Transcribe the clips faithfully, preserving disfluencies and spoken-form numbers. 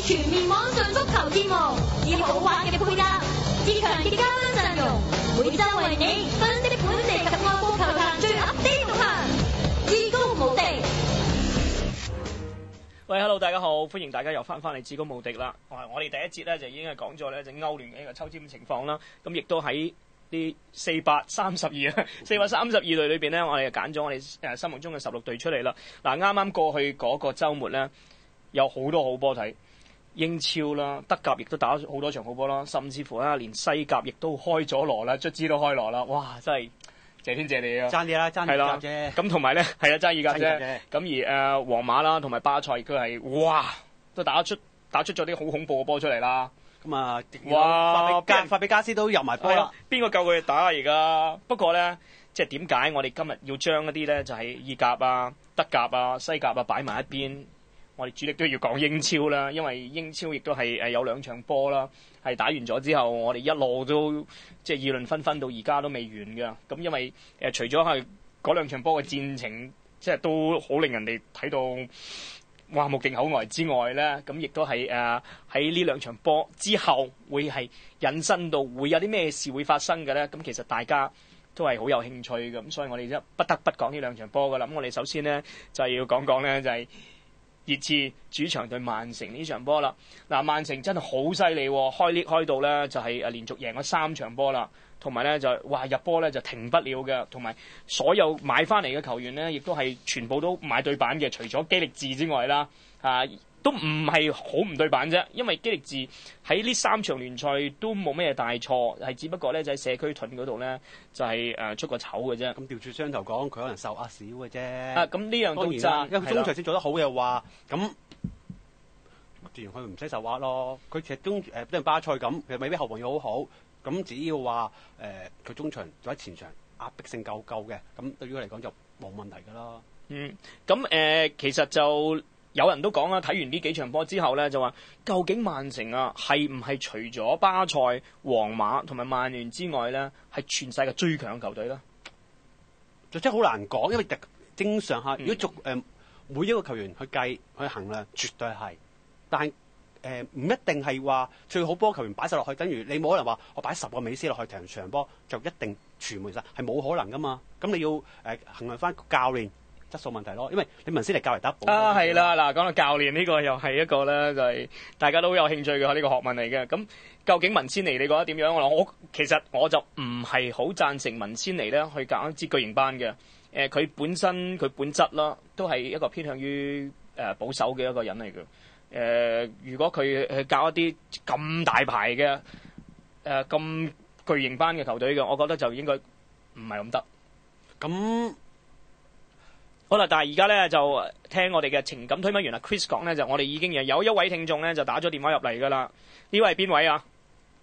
全面網上足球節目，以好玩嘅配搭，自強嘅嘉賓陣容，每周為你分析本地及外國球壇最 update 動向，至高無敵。 喂 ，hello， 大家好，歡迎大家又翻返嚟至高無敵啦。我哋第一節咧就已經係講咗咧，就歐聯嘅一個抽籤情況啦。咁亦都喺啲四百三十二啊，四百三十二隊裏邊咧，我哋就揀咗我哋誒心目中嘅十六隊出嚟啦。嗱，啱啱過去嗰個週末咧，有好多好波睇，英超啦、德甲亦都打咗好多場好波啦，甚至乎咧連西甲亦都開咗鑼啦，卒之都開鑼啦，哇！真係謝天謝地啊！ 爭啲啦，爭二格啫。 咁同埋咧，係啦，爭二格啫。咁而誒、呃、皇馬啦，同埋巴塞，佢係哇，都打出打出咗啲好恐怖嘅波出嚟啦。 咁啊， 哇！ 法比加法比加斯都入埋波啦。 邊個救佢哋打啊？而家不過咧，即係點解我哋今日要將一啲咧就係、是、意甲啊、德甲啊、西甲啊擺埋一邊？我哋主力都要講英超啦，因為英超亦都係誒有兩場波啦，係打完咗之後，我哋一路都即係議論紛紛到而家都未完㗎。咁因為誒、呃、除咗係嗰兩場波嘅戰情，即係都好令人哋睇到哇目定口呆之外咧，咁亦都係誒喺呢兩場波之後會係引申到會有啲咩事會發生嘅咧。咁其實大家都係好有興趣嘅，咁所以我哋就不得不講呢兩場波㗎啦。咁我哋首先咧就係要講講咧就係、是。熱刺主場對曼城呢場波啦，嗱曼城真係好犀利，開裂開到咧就係誒連續贏咗三場波啦，同埋咧就哇入波咧就停不了嘅，同埋所有買翻嚟嘅球員咧，亦都係全部都買對版嘅，除咗基力治之外啦，啊都唔係好唔對版啫，因為基力治喺呢三場聯賽都冇咩大錯，係只不過咧就喺社區盾嗰度咧就係、是、誒出個醜嘅啫。咁調轉雙頭講，佢可能受壓少嘅啫。 啊，咁呢樣都爭， 因為中場先做得好嘅話，咁自然佢唔使受壓咯。佢其實中誒，比如巴塞咁，其實未必後防要好好，咁只要話誒佢中場或者前場壓迫性夠夠嘅，咁對於佢嚟講就冇問題㗎啦。 嗯，咁誒、呃、其實就。有人都講啦，睇完呢幾場波之後咧，就話究竟曼城啊係唔係除咗巴塞、皇馬同埋曼聯之外咧，係全世界最強球隊咧？ 就真係好難講，因為正常下，如果逐誒、呃、每一個球員去計去衡量，絕對係，但係誒唔一定係話最好波球員擺晒落去，等於你冇可能話我擺十個美斯落去踢場波就一定全部晒，係冇可能噶嘛。咁你要誒、呃、衡量翻教練質素問題咯，因為你文斯尼教嚟打啊，係啦，嗱，講到教練呢個又係一個咧，就係、是、大家都好有興趣嘅呢、這個學問嚟嘅。咁究竟文仙尼你覺得點樣？我我其實我就唔係好贊成文仙尼咧去教一支巨型班嘅。誒、呃，佢本身佢本質啦，都係一個偏向於誒、呃、保守嘅一個人嚟嘅。誒、呃，如果佢去教一啲咁大牌嘅誒咁巨型班嘅球隊嘅，我覺得就應該唔係咁得。咁好啦，但係而家咧就聽我哋嘅情感推乜員阿 Chris 講咧，就我哋已經有一位聽眾咧就打咗電話入嚟噶啦。呢位係邊位啊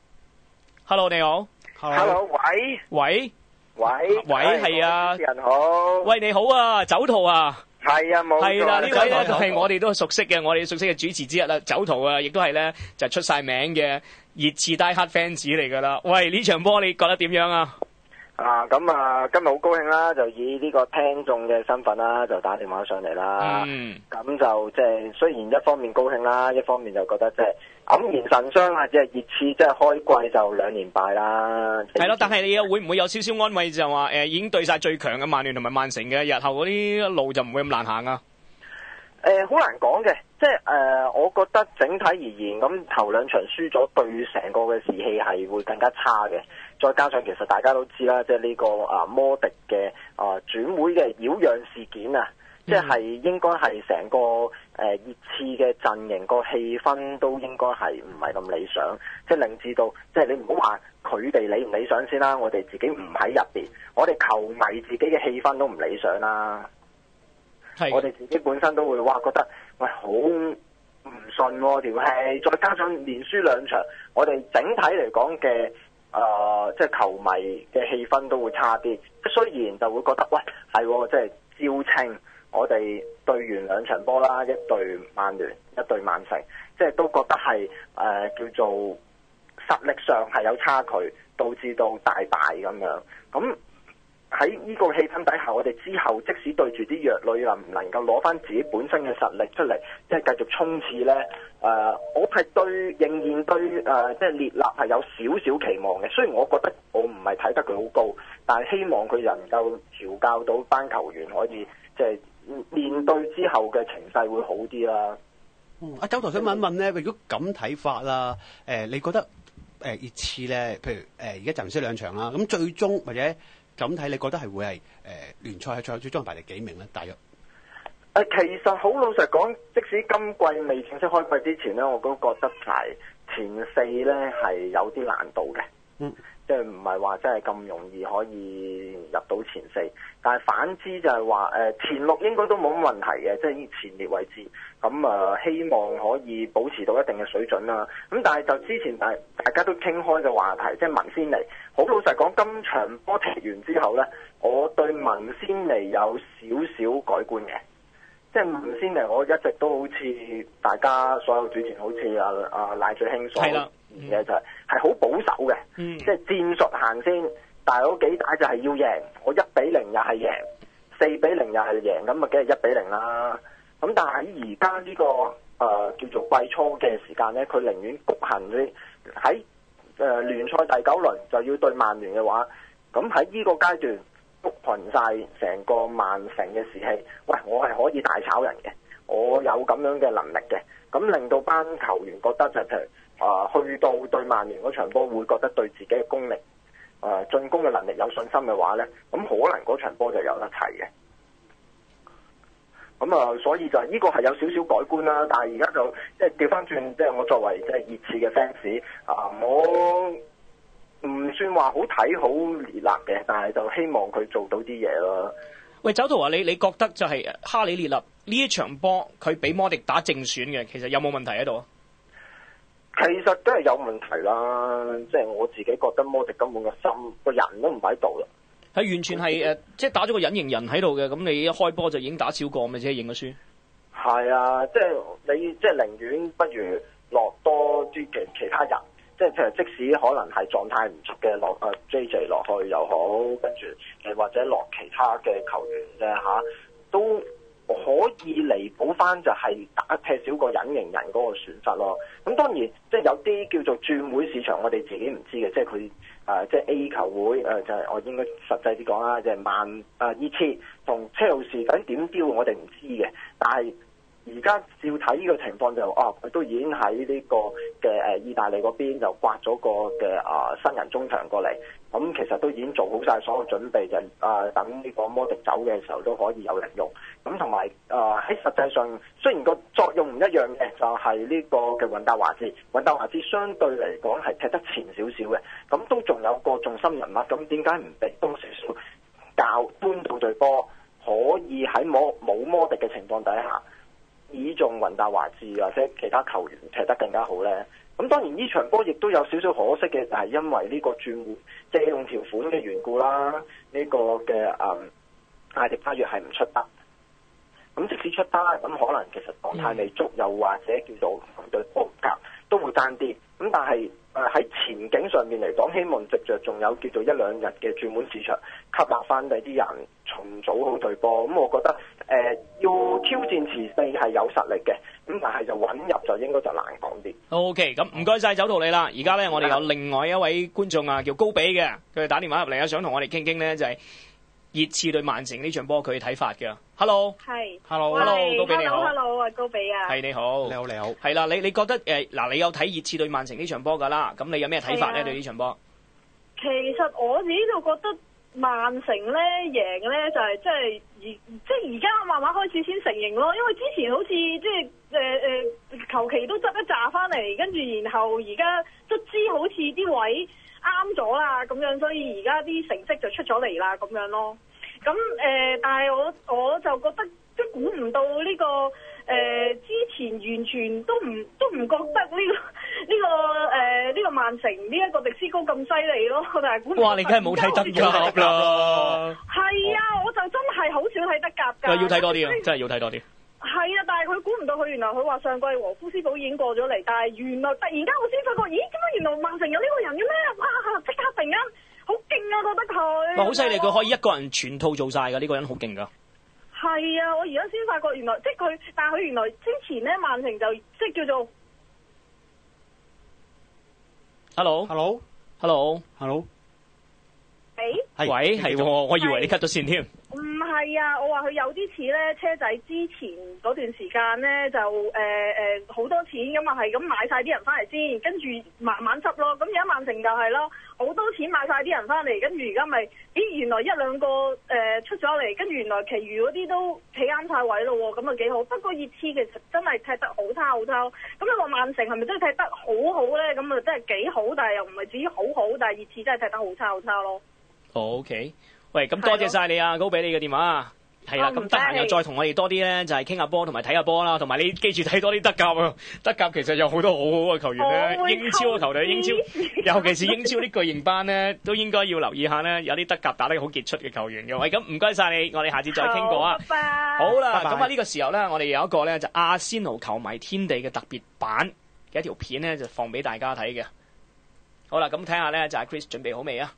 ？Hello， 你好。 Hello， 喂。 喂。 喂。 喂，係啊。 主持人好。 喂，你好啊，酒徒啊。 係啊，冇錯。 係啦，呢位咧就係我哋都熟悉嘅，我哋熟悉嘅主持之一啦，酒徒啊，亦都係咧就出晒名嘅熱刺 die hard fans 嚟噶啦。喂，呢場波你覺得點樣啊？ 啊，咁啊，今日好高興啦，就以呢個聽眾嘅身份啦，就打電話上嚟啦。嗯。咁就即係雖然一方面高興啦，一方面就覺得即係黯然神傷啊！即係熱刺即係開季就兩連敗啦。 係咯，但係你又會唔會有少少安慰，就話誒已經對晒最強嘅曼聯同埋曼城嘅，日後嗰啲路就唔會咁難行啊？ 誒、呃，好難講嘅，即係誒、呃，我覺得整體而言，咁頭兩場輸咗，對成個嘅士氣係會更加差嘅。再加上其實大家都知啦，即係呢個啊摩迪嘅啊轉會嘅擾攘事件啊，即係應該係成個誒熱刺嘅陣營個氣氛都應該係唔係咁理想，即係令至到即係你唔好話佢哋理唔理想先啦，我哋自己唔喺入邊，我哋球迷自己嘅氣氛都唔理想啦。我哋自己本身都會話覺得喂好唔順喎條氣，再加上連輸兩場，我哋整體嚟講嘅誒即係球迷嘅氣氛都會差啲。雖然就會覺得喂係即係招稱我哋對完兩場波啦，一隊曼聯一隊曼城，即係都覺得係誒、呃、叫做實力上係有差距，導致到大敗咁樣咁。 喺呢個氣氛底下，我哋之後即使對住啲弱旅，能唔能夠攞翻自己本身嘅實力出嚟，即係繼續衝刺呢？誒、呃，我係對仍然對誒、呃，即係列納係有少少期望嘅。雖然我覺得我唔係睇得佢好高，但係希望佢能夠調教到班球員可以即係面對之後嘅情勢會好啲啦。 嗯，阿周頭想問一問咧，如果咁睇法啦，誒、呃，你覺得誒熱刺咧，譬如誒而家暫時兩場啦，咁最終或者咁睇，你覺得係會係誒、呃、聯賽係最最終排第幾名咧？大約？ 誒，其實好老實講，即使今季未正式開季之前咧，我都覺得係前四咧係有啲難度嘅。嗯。即係唔係話真係咁容易可以入到前四，但係反之就係話誒前六應該都冇乜問題嘅，即係前列位置。咁啊、呃，希望可以保持到一定嘅水準啦。咁但係就之前大大家都傾開嘅話題，即係文仙尼。好老實講，今場波踢完之後呢，我對文仙尼有少少改觀嘅。即係文仙尼，我一直都好似大家所有主持，好似啊啊賴最興所言嘅就係係好保守嘅，嗯、即係戰術行先，大佬幾打就係要贏，我一比零又係贏，四比零又係贏，咁啊梗係一比零啦。咁但係喺而家呢個誒、呃、叫做季初嘅時間咧，佢寧願局限啲喺誒聯賽第九輪就要對曼聯嘅話，咁喺呢個階段谷群晒成個曼城嘅士氣，喂，我係可以大炒人嘅，我有咁樣嘅能力嘅，咁令到班球員覺得就譬如啊、呃，去到對曼聯嗰場波會覺得對自己嘅功力、誒、呃、進攻嘅能力有信心嘅話咧，咁可能嗰場波就有得睇嘅。咁啊、呃，所以就呢個係有少少改觀啦。但係而家就即係調翻轉，即係我作為即係熱刺嘅 fans 啊，我唔算話好睇好列納嘅，但係就希望佢做到啲嘢咯。 喂，走圖啊，你你覺得就係哈里列納呢一場波佢俾摩迪打正選嘅，其實有冇問題喺度啊？ 其實都係有問題啦，即係我自己覺得摩迪根本個心個人都唔喺度啦。 係完全係誒，即係打咗個隱形人喺度嘅，咁你一開波就已經打少個，咪即係贏咗輸。係啊，即係你即係寧願不如落多啲嘅其他人。即係譬如，即使可能係狀態唔足嘅落誒 J J 落去又好，跟住誒或者落其他嘅球員啫嚇，都可以彌補翻就係打踢少個隱形人嗰個損失咯。咁當然即係有啲叫做轉會市場，我哋自己唔知嘅，即係佢誒即係 A 球會誒、呃、就係、是、我應該實際啲講啦，就係、是、曼誒熱刺同車路士究竟點標，我哋唔知嘅，但係。而家照睇呢個情況就哦，佢都已經喺呢個嘅誒意大利嗰邊就刮咗個嘅啊新人中場過嚟，咁其實都已經做好晒所有準備，就啊等呢個摩迪走嘅時候都可以有人用。咁同埋啊喺實際上雖然個作用唔一樣嘅，就係呢個嘅雲達華茲，雲達華茲相對嚟講係踢得前少少嘅，咁都仲有個重心人物，咁點解唔俾多少少教搬到隊波，可以喺摩冇摩迪嘅情況底下，以中雲達華治或者其他球員踢得更加好呢？咁當然呢場波亦都有少少可惜嘅，就係因為呢個轉會借用條款嘅緣故啦。呢、這個嘅誒艾迪巴約係唔出得，咁即使出得，咁可能其實狀態未足，又或者叫做對波格都會爭啲。咁但係誒喺前景上面嚟講，希望藉着仲有叫做一兩日嘅轉會市場，吸納翻第啲人重組好隊波。咁我覺得誒、呃、要挑戰前四係有實力嘅，咁但係就穩入就應該就難講啲。OK， 咁唔該晒走到你啦。而家咧我哋有另外一位觀眾啊，叫高比嘅，佢哋打電話入嚟啊，想同我哋傾傾咧就係、是、熱刺對曼城呢場波佢嘅睇法嘅。Hello，係 ，Hello，Hello， 高比你好 ，Hello， 啊高比啊，係你好，你好你好，係啦，你你覺得誒嗱、呃，你有睇熱刺對曼城呢場波噶啦，咁你有咩睇法咧對呢場波？ 其實我自己就覺得曼城咧贏咧就係即係而即係而家慢慢開始先承認咯，因為之前好似即係誒誒求其都執一紮翻嚟，跟住然後而家卒之好似啲位啱咗啦咁樣，所以而家啲成績就出咗嚟啦咁樣咯。咁誒、呃，但係我我就覺得即係估唔到呢、這個誒、呃、之前完全都唔都唔覺得呢、這個呢、這個誒呢、呃這個曼城呢一個迪斯高咁犀利咯，但係估唔到。哇！你梗係冇睇德甲啦。係啊，我就真係好少睇德甲㗎。要睇多啲啊！真係要睇多啲。係啊，但係佢估唔到佢原來佢話上季和夫斯堡已經過咗嚟，但係原來突然間我先發覺，咦？點解原來曼城有呢個人嘅咩？哇！即刻突然間。好好勁啊！覺得佢哇，好犀利！佢可以一個人全套做晒㗎，呢個人好勁㗎。 係啊！我而家先發覺原來即係佢，但係佢原來之前咧曼城就即係叫做 Hello，Hello，Hello， 誒， 喂，係喎，我以為你 cut 咗線添。 唔係啊，我話佢有啲似咧車仔之前嗰段時間咧就誒誒好多錢咁啊，係咁買晒啲人翻嚟先，跟住慢慢執咯。咁而家曼城就係咯，好多錢買晒啲人翻嚟，跟住而家咪咦原來一兩個誒、呃、出咗嚟，跟住原來其餘嗰啲都企啱晒位咯喎，咁啊幾好。不過熱刺其實真係踢得好差好差。咁你話曼城係咪真係踢得好好咧？咁啊真係幾好，但係又唔係至於好好，但係熱刺真係踢得好差好差咯。 O K， 喂，咁多謝晒你啊，高比你嘅電話。係啦，咁得閒又再同我哋多啲咧，就係傾下波同埋睇下波啦，同埋你記住睇多啲德甲啊！德甲其實有好多好好嘅球員咧，英超嘅球隊，英超尤其是英超啲巨型班咧，都應該要留意下咧，有啲德甲打得好傑出嘅球員嘅。喂，咁唔該晒你，我哋下次再傾過啊！ 拜拜好啦，咁啊呢個時候咧，我哋有一個咧就阿仙奴球迷天地嘅特別版嘅一條片咧，就放俾大家睇嘅。好啦，咁睇下咧就係 Chris 準備好未啊？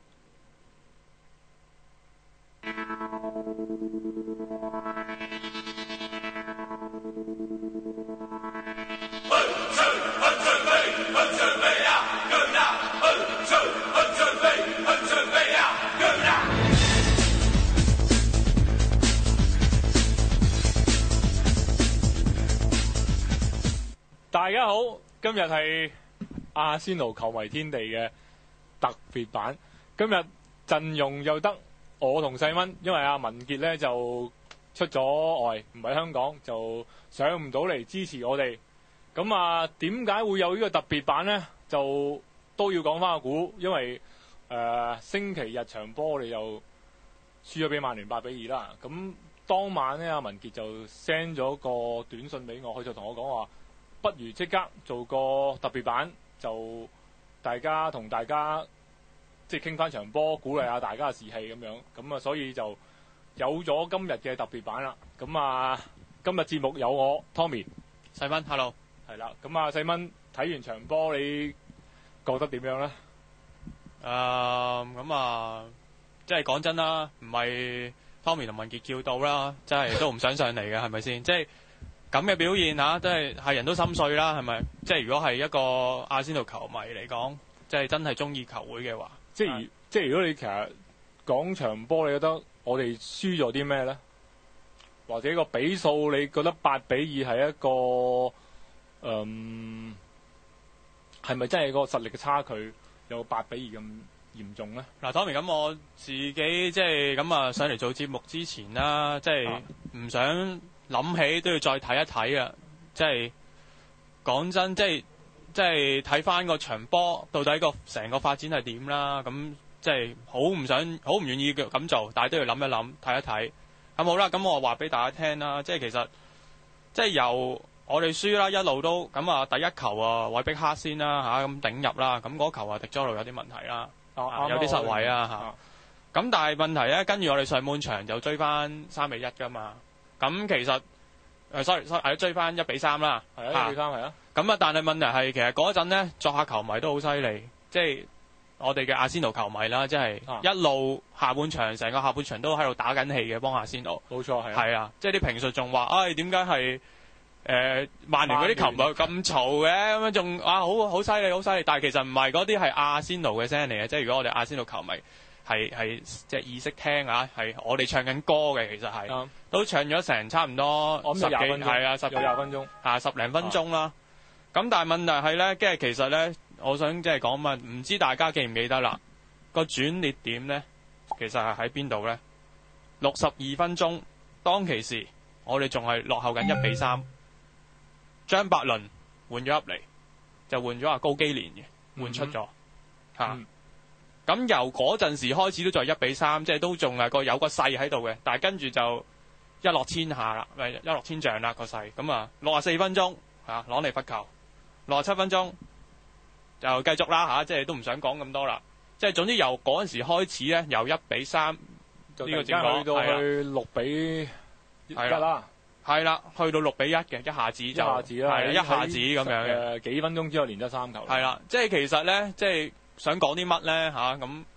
大家好，今日係阿仙奴球迷天地嘅特別版。今日陣容又得我同細蚊，因為阿文傑咧就出咗外，唔喺香港，就上唔到嚟支持我哋。咁啊，點解會有呢個特別版呢？就都要講翻個估，因為誒、呃、星期日場波我哋又輸咗俾曼聯八比二啦。咁當晚咧，阿文傑就 send 咗個短信俾我，佢就同我講話，不如即刻做個特別版，就大家同大家即係傾翻場波，鼓勵下大家嘅士氣咁樣。咁啊，所以就有咗今日嘅特別版啦。咁啊，今日節目有我 Tommy、細蚊 ，Hello， 係啦。咁啊，細蚊睇完場波，你覺得點樣咧？ 誒，咁啊，即係講真啦，唔係 Tommy 同文傑叫到啦，真係都唔想上嚟嘅，係咪先？即係咁嘅表現嚇，即係係人都心碎啦，係咪？即係如果係一個阿仙奴球迷嚟講，即係真係中意球會嘅話， 即係即係如果你其實講場波，你覺得我哋輸咗啲咩咧？或者個比數，你覺得八比二係一個嗯係咪真係個實力嘅差距有八比二咁嚴重咧？ 嗱，Tommy，咁我自己即係咁啊，上嚟做節目之前啦，即係唔想諗起都要再睇一睇啊！即係講真，即係即係睇翻個場波，到底個成個發展係點啦？咁即係好唔想，好唔願意咁做，但係都要諗一諗，睇一睇。咁好啦，咁我話俾大家聽啦，即係其實即係由我哋輸啦，一路都咁啊，第一球啊，韋碧克先啦嚇，咁頂入啦，咁嗰球啊，迪佐路有啲問題啦， 啊、 有啲失位啊嚇。咁、 啊、 但係問題咧，跟住我哋上半場就追翻三比一噶嘛。咁其實誒 sorry sorry 係追翻一比三啦， 係啊，一比三係啊。 咁啊，但係問題係其實嗰陣咧，作客球迷都好犀利，即係我哋嘅阿仙奴球迷啦，即係一路下半場，成個下半場都喺度打緊氣嘅，幫阿仙奴。 冇錯係。 係啊，即係啲評述仲話，唉點解係誒曼聯嗰啲球迷咁嘈嘅？咁樣仲啊好好犀利好犀利，但係其實唔係，嗰啲係阿仙奴嘅聲嚟嘅，即係如果我哋阿仙奴球迷係係即係意識聽啊，係我哋唱緊歌嘅，其實係、嗯、都唱咗成差唔多十幾係啊，十有廿分鐘啊，十零分鐘啦。咁、啊、但係問題係咧，即係其實咧，我想即係講乜？唔知大家記唔記得啦？個轉捩點咧，其實係喺邊度咧？六十二分鐘，當其時我哋仲係落後緊一比三。張伯倫換咗入嚟，就換咗阿高基連嘅，換出咗嚇。咁、嗯啊、由嗰陣時開始都在一比三，即係都仲係個有個勢喺度嘅。但係跟住就一落千下啦，咪一落千丈啦個勢。咁啊，六十四分鐘嚇攞嚟罰球，六十七分鐘就繼續啦嚇、啊，即係都唔想講咁多啦。即係總之由嗰陣時開始咧，由一比三呢個戰況去到去六比一啦。 係啦，去到六比一嘅，一下子就一下子啦，係一下子咁樣嘅。 幾分鐘之後連得三球。 係啦，即係其實咧，即係想講啲乜咧嚇咁，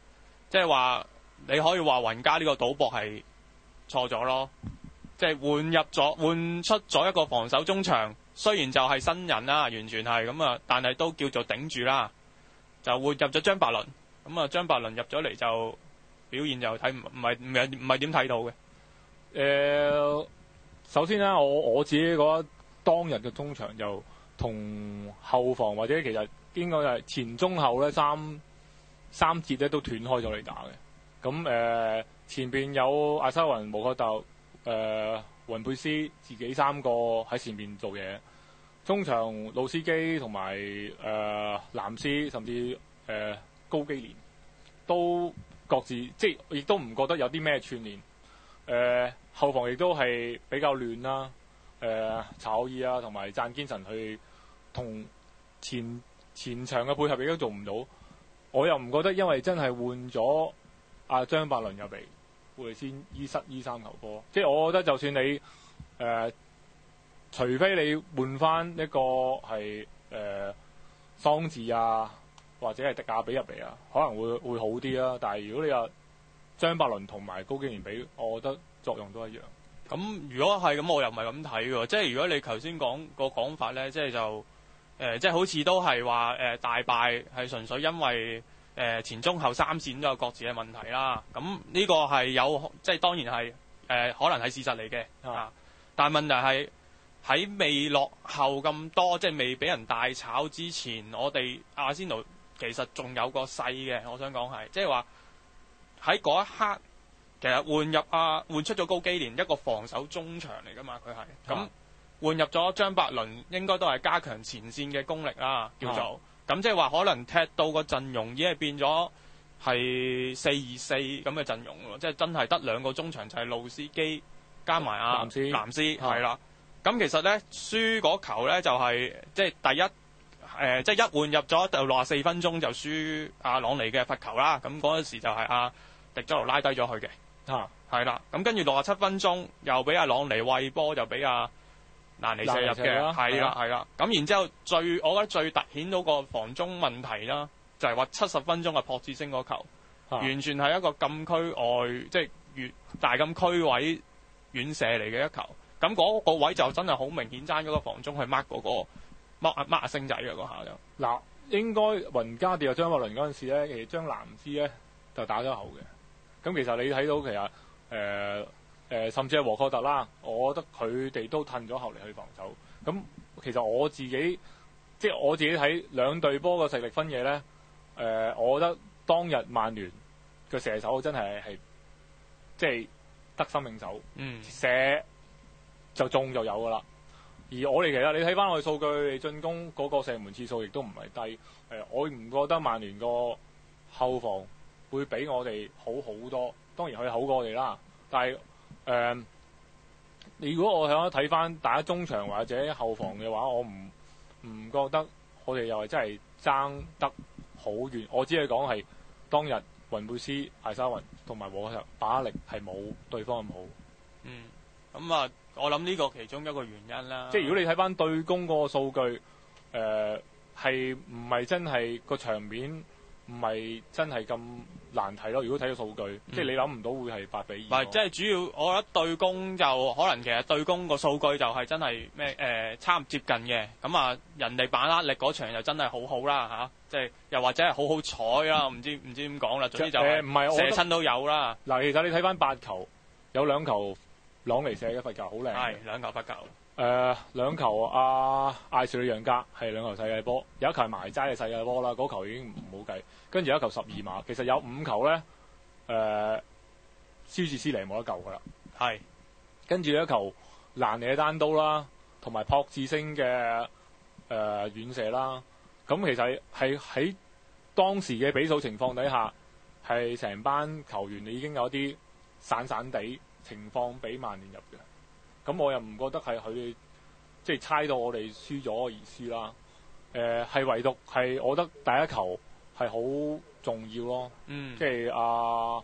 即係話你可以話雲加呢個賭博係錯咗咯。即係換入咗換出咗一個防守中場，雖然就係新人啦，完全係咁啊，但係都叫做頂住啦。就換入咗張伯倫，咁啊張伯倫入咗嚟就表現就睇唔唔係唔係唔係點睇到嘅。 誒、呃，首先咧，我我自己覺得當日嘅中場就同後防或者其實應該係前中後咧三三節咧都斷開咗嚟打嘅。咁誒、呃、前邊有阿沙雲、無可鬥。誒、呃、雲佩斯自己三個喺前面做嘢，中場老司機同埋誒藍斯甚至誒、呃、高基連都各自即係亦都唔覺得有啲咩串聯。誒、呃、後防亦都係比較亂啦。誒、呃、查奧爾啊同埋贊堅臣去同前前場嘅配合亦都做唔到。我又唔覺得因為真係換咗阿張伯倫入嚟會先依失依三球波，即係我覺得就算你誒、呃，除非你換翻一個係誒、呃、桑治啊，或者係迪亞比入嚟啊，可能會會好啲啦。但係如果你話張伯倫同埋高基連比，我覺得作用都一樣。 咁如果係咁，我又唔係咁睇喎。即係如果你頭先講個講法咧，即係就誒、呃，即係好似都係話誒大敗係純粹因為。誒、呃、前中後三線都有各自嘅問題啦，咁呢個係有即係當然係誒、呃、可能係事實嚟嘅啊，但係問題係喺未落後咁多，即係未俾人大炒之前，我哋阿仙奴其實仲有個勢嘅，我想講係即係話喺嗰一刻，其實換入啊換出咗高基連一個防守中場嚟㗎嘛，佢係咁換入咗張伯倫，應該都係加強前線嘅功力啦，叫做。啊咁即係話可能踢到個陣容已經係變咗係四二四咁嘅陣容咯，即係真係得兩個中場就係、是、路斯基加埋阿藍斯，藍斯係啦。咁、啊、其實咧輸嗰球咧就係、是、即係第一誒、呃，即係一換入咗就六十四分鐘就輸阿朗尼嘅罰球啦。咁嗰陣時就係阿迪佐盧拉低咗佢嘅，係、啊、啦。咁跟住六十七分鐘又俾阿朗尼餵波，就俾阿難尼射入嘅，係啦係啦，咁然之後最我覺得最突顯到個防中問題啦，就係話七十分鐘嘅朴智星嗰球，啊、完全係一個禁區外，即係越大禁區位遠射嚟嘅一球。咁嗰個位就真係好明顯爭咗個防中去 mark 嗰、嗰個 mark mark 阿星仔嘅嗰下就。 嗱，應該雲加跌入張伯倫嗰陣時咧，其實將藍斯咧就打咗後嘅。咁其實你睇到其實誒。呃誒、呃，甚至係禾確特啦，我覺得佢哋都褪咗後嚟去防守。咁其實我自己即係我自己睇兩隊波嘅實力分野咧。誒、呃，我覺得當日曼聯嘅射手真係係即係得心應手，嗯，射就中就有噶啦。而我哋其實你睇翻我哋數據，你進攻嗰個射門次數亦都唔係低。誒、呃，我唔覺得曼聯個後防會比我哋好好多。當然佢好過我哋啦，但係。誒、呃，你如果我想睇翻大家中場或者後防嘅話，我唔唔覺得我哋又係真係爭得好遠。我只係講係當日雲貝斯、艾沙雲同埋禾確特把握力係冇對方咁好。 嗯，咁啊，我諗呢個其中一個原因啦。 即係如果你睇翻對攻嗰個數據，誒係唔係真係個場面？唔係真係咁難睇咯。如果睇個數據，嗯、即係你諗唔到會係八比二。唔係， 即係主要，我覺得對攻就可能其實對攻個數據就係真係咩誒差唔接近嘅。咁啊，人哋把握力嗰場又真係好好啦嚇，即係又或者係好好彩啦，唔知唔知點講啦。總之就係射親都有啦。 嗱、呃，其實你睇翻八球，有兩球朗尼射嘅罰球好靚。 係兩球罰球。 誒、呃、兩球阿艾士里楊格係兩球世界波，有一球係埋齋嘅世界波啦，嗰球已經唔好計。跟住有一球十二碼，其實有五球咧，誒、呃、舒治斯尼冇得救噶啦。係跟住有一球蘭尼嘅單刀啦，同埋朴智星嘅誒遠射啦。咁其實係喺當時嘅比數情況底下，係成班球員你已經有啲散散地情況俾曼聯入嘅。咁我又唔覺得係佢哋即係猜到我哋輸咗嘅意思啦。誒、呃、係唯獨係我覺得第一球係好重要咯。嗯，即係阿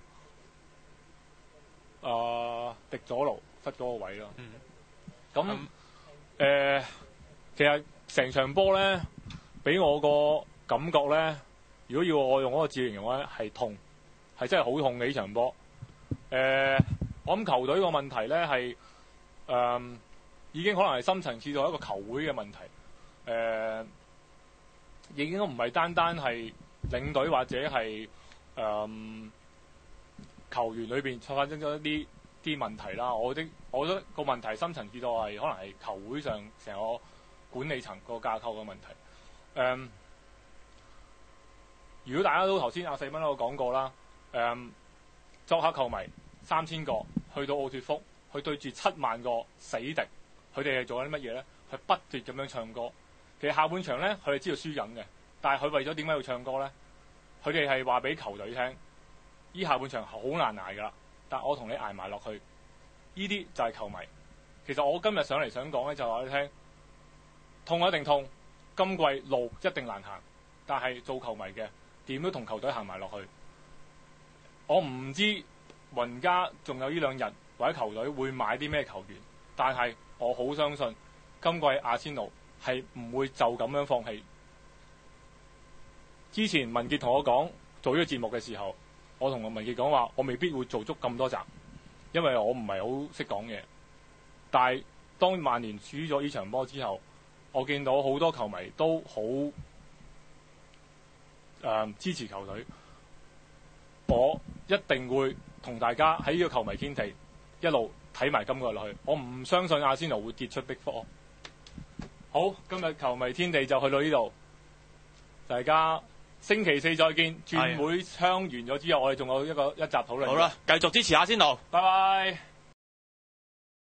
阿迪佐盧忽嗰個位咯。嗯，咁誒、嗯呃、其實成場波咧，俾我個感覺咧，如果要我用嗰個字形容咧，係痛，係係真係好痛嘅呢場波。誒、呃，我諗球隊個問題咧係誒已經可能係深層次到一個球會嘅問題。誒、呃，已經唔係單單係領隊或者係誒、呃、球員裏邊發生咗一啲啲問題啦。我的我覺得個問題深層次到係可能係球會上成個管理層個架構嘅問題。誒、呃，如果大家都頭先阿四蚊都講過啦，誒、呃，作客球迷三千個去到奧脱福，去對住七萬個死敵，佢哋係做緊啲乜嘢咧？係不斷咁樣唱歌。其實下半場咧，佢哋知道輸緊嘅，但係佢為咗點解要唱歌咧？佢哋係話俾球隊聽，依下半場好難捱㗎啦，但我同你捱埋落去。呢啲就係球迷。其實我今日上嚟想講咧，就話你聽，痛一定痛，今季路一定難行，但係做球迷嘅點都同球隊行埋落去。我唔知雲加仲有呢兩日或者球隊會買啲咩球員，但係我好相信今季阿仙奴係唔會就咁樣放棄。之前文傑同我講做呢個節目嘅時候，我同文傑講話，我未必會做足咁多集，因為我唔係好識講嘢。但係當曼聯輸咗呢場波之後，我見到好多球迷都好誒、呃、支持球隊。我一定會同大家喺呢個球迷天地一路睇埋今個落去。我唔相信阿仙奴會跌出Big Four。好，今日球迷天地就去到呢度，大家星期四再見。轉會窗完咗之後，我哋仲有一個一集討論。 好啦，繼續支持阿仙奴。 拜拜。